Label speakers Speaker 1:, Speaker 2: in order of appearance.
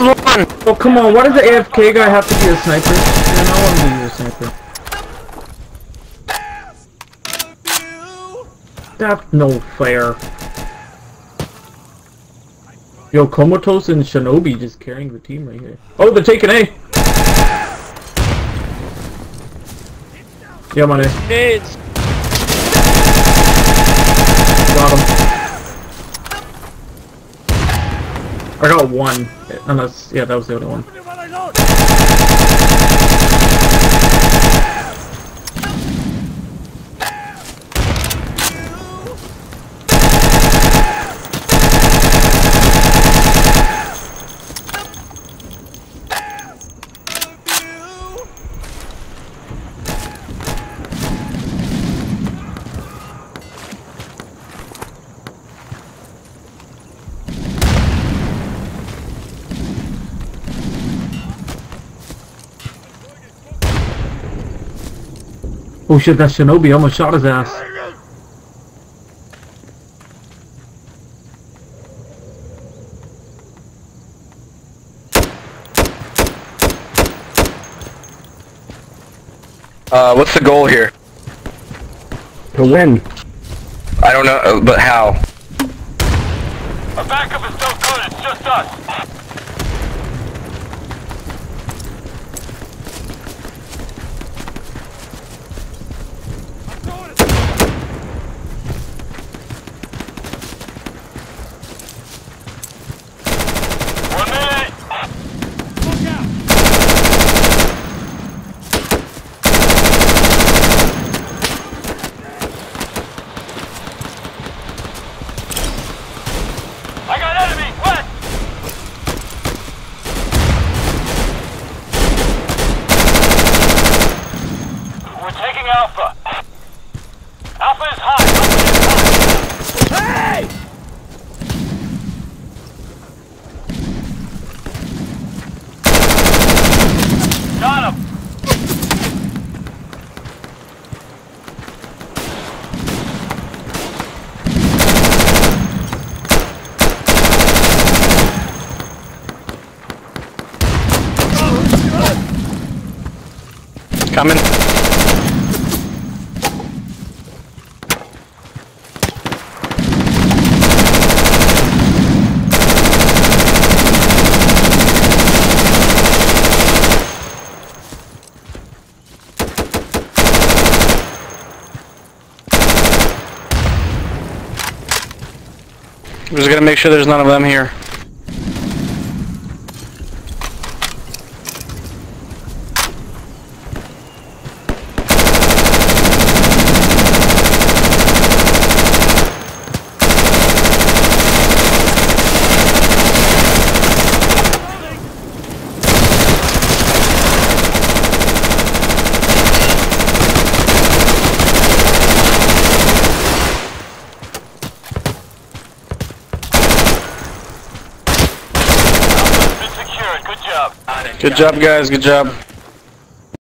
Speaker 1: killed one!
Speaker 2: Oh, come on, why does the AFK guy have to be a sniper? Man, I want to be a sniper. That's no fair. Yo, Comatose and Shinobi just carrying the team right here. Oh, they're taking A! Yeah, I'm on A.
Speaker 1: Nades!
Speaker 2: Got him. I got one. Unless, yeah, that was the other one. Oh shit, that Shinobi almost shot his ass.
Speaker 1: What's the goal here?
Speaker 2: To win.
Speaker 1: I don't know, but how?
Speaker 3: Our backup is still good, it's just us. I got enemy! West! We're taking Alpha. Alpha is high! Hey! Got him!
Speaker 1: Coming. We're just gonna make sure there's none of them here. Good job, guys. Good job.